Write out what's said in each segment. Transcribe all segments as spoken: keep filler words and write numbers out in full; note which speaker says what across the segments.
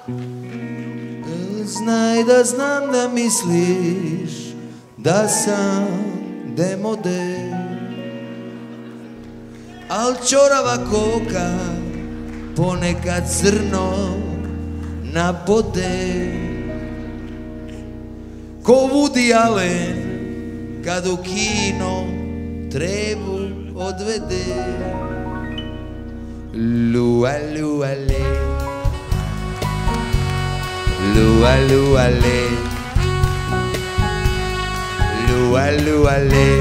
Speaker 1: Znaj da znam da misliš da sam demode, al čorava koka ponekad crno nabode. Ko Woody Allen kad u kino trebu odvede. Lua, lua, le, lua, lua, le, lua, lua, le,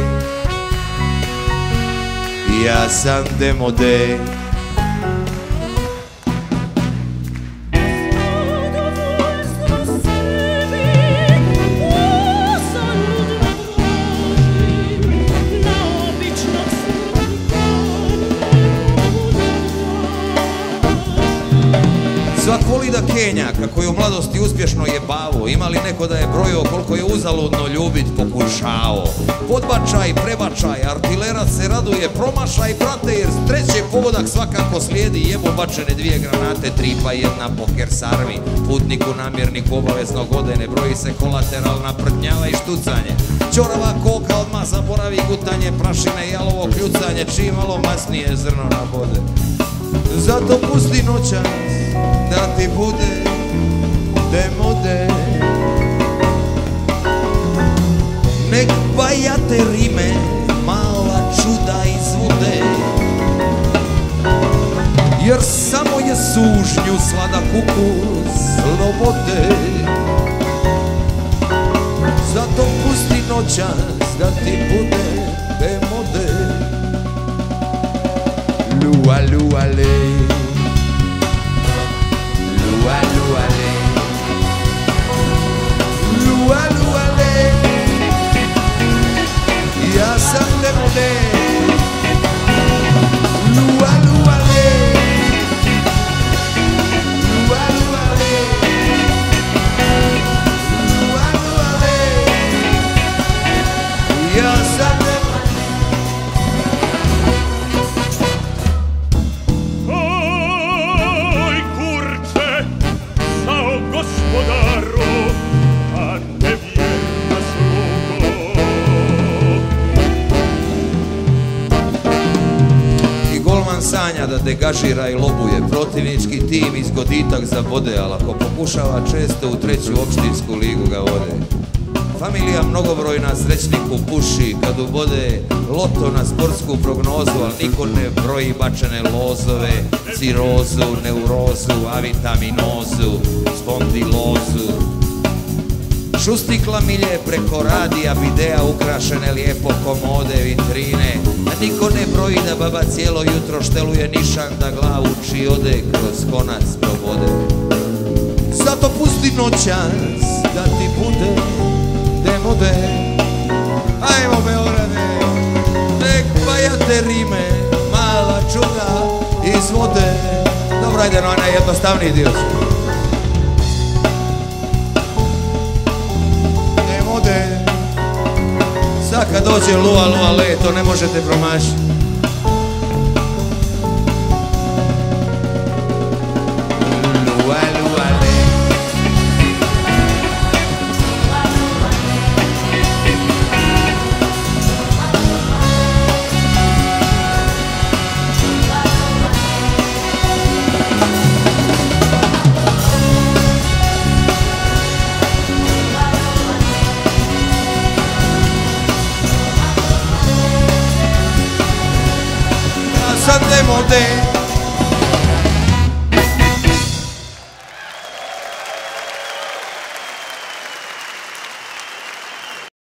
Speaker 1: ja sam demode. Svak voli da kenja kako je u mladosti uspješno jebavo. Ima li neko da je brojio koliko je uzaludno ljubit pokušao? Podbačaj, prebačaj, artilerac se raduje, promašaj brate, jer treći pogodak svakako slijedi. Jebo bačene dvije granate, tri pa jedna poker sarmi. Putniku namjerniku obavezno gode, ne broji se kolateralna prtnjava i štucanje. Čorava koka odmah zaboravi gutanje, prašine, jalovo kljucanje, čim malo masnije zrno nabode. Zato pusti noćas da ti bude demode. Nek bajate rime mala čuda izvude, jer samo je sužnju sladak ukus slobode. Zato pusti noćas da ti bude demode. Lua, lua, le, lua, lua, le, lua, lua, le, ja sam demode. Lua, lua, le, lua, lua, le, lua, lua, le, ja sam demode. Sanja da degažira i lobuje, protivnički tim iz goditak zabode, ali ako pokušava često u treću opštinsku ligu ga vode. Familija mnogobrojna srećniku puši kad ubode loto na sportsku prognozu, ali niko ne broji bačene lozove, cirozu, neurozu, avitaminozu, spondilozu. Šusti klamilje preko radija, videa ukrašene lijepo komode, vitrine. A niko ne broji da baba cijelo jutro šteluje nišan da glavu či ode kroz konac probode. Zato pusti noćas da ti bude demode. Ajmo Beograde, nek bajate rime mala čuda izvode. Dobro, ajde na onaj jednostavniji dio. Sad kad dođe lua, lua, le, to ne možete promašiti. Lua, lua, le, demode.